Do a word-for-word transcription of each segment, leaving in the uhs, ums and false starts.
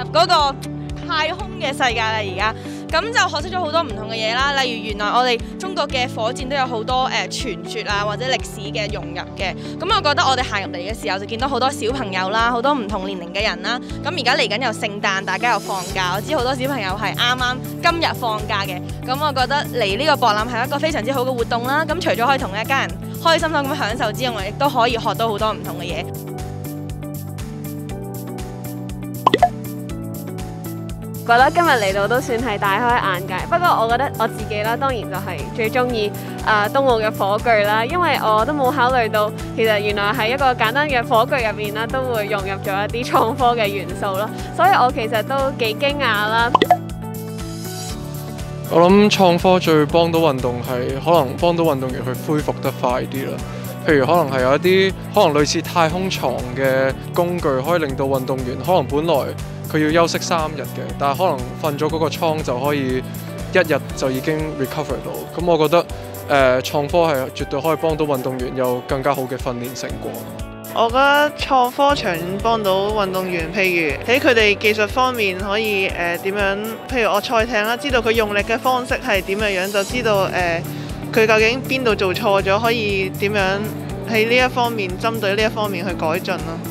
嗰個太空嘅世界啦，而家咁就學識咗好多唔同嘅嘢啦。例如原來我哋中國嘅火箭都有好多誒、呃、傳說啊，或者歷史嘅融入嘅。咁我覺得我哋行入嚟嘅時候就見到好多小朋友啦，好多唔同年齡嘅人啦。咁而家嚟緊又聖誕，大家又放假，我知好多小朋友係啱啱今日放假嘅。咁我覺得嚟呢個博覽係一個非常之好嘅活動啦。咁除咗可以同一家人開心心咁享受之外，亦都可以學到好多唔同嘅嘢。 覺得今日嚟到都算係大開眼界，不過我覺得我自己啦，當然就係最中意誒東奧嘅火炬啦，因為我都冇考慮到其實原來喺一個簡單嘅火炬入邊啦，都會融入咗一啲創科嘅元素咯，所以我其實都幾驚訝啦。 我諗創科最幫到運動係可能幫到運動員去恢復得快啲啦。譬如可能係有一啲可能類似太空床嘅工具，可以令到運動員可能本來佢要休息三日嘅，但係可能瞓咗嗰個倉就可以一日就已經 recover 到。咁我覺得誒、呃、創科係絕對可以幫到運動員有更加好嘅訓練成果。 我覺得創科長遠幫到運動員，譬如喺佢哋技術方面可以誒點、呃、樣，譬如我賽艇啦，知道佢用力嘅方式係點樣樣，就知道誒佢、呃、究竟邊度做錯咗，可以點樣喺呢一方面針對呢一方面去改進咯。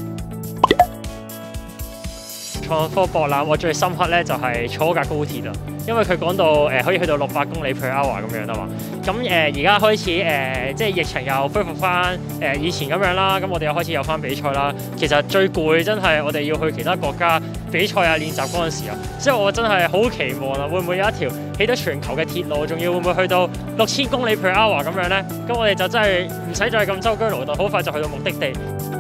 創科博覽我最深刻咧就係坐架高鐵啦，因為佢講到誒、呃、可以去到六百公里 per hour 咁樣啊嘛。咁誒而家開始誒、呃、即係疫情又恢復翻誒、呃、以前咁樣啦，咁我哋又開始有翻比賽啦。其實最攰真係我哋要去其他國家比賽啊練習嗰陣時啊，所以我真係好期望啊，會唔會有一條起到全球嘅鐵路，仲要會唔會去到六千公里 per hour 咁樣咧？咁我哋就真係唔使再咁舟車勞頓，好快就去到目的地。